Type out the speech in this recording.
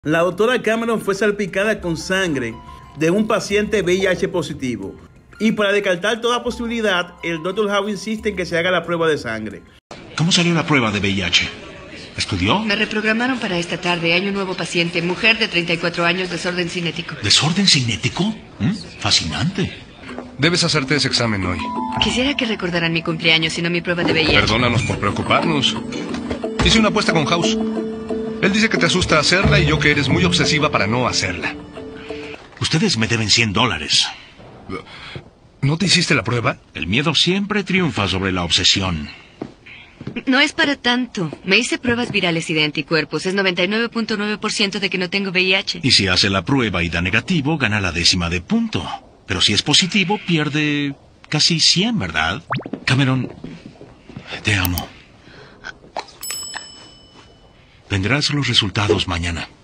La doctora Cameron fue salpicada con sangre de un paciente VIH positivo. Y para descartar toda posibilidad, el Dr. Howe insiste en que se haga la prueba de sangre. ¿Cómo salió la prueba de VIH? ¿Estudió? Me reprogramaron para esta tarde. Hay un nuevo paciente, mujer de 34 años, desorden cinético. ¿Desorden cinético? Fascinante. Debes hacerte ese examen hoy. Quisiera que recordaran mi cumpleaños, sino mi prueba de VIH. Perdónanos por preocuparnos. Hice una apuesta con House. Él dice que te asusta hacerla y yo que eres muy obsesiva para no hacerla. Ustedes me deben $100. ¿No te hiciste la prueba? El miedo siempre triunfa sobre la obsesión. No es para tanto. Me hice pruebas virales y de anticuerpos. Es 99.9% de que no tengo VIH. Y si hace la prueba y da negativo, gana la 10ª de punto. Pero si es positivo, pierde casi 100, ¿verdad? Cameron, te amo. Tendrás los resultados mañana.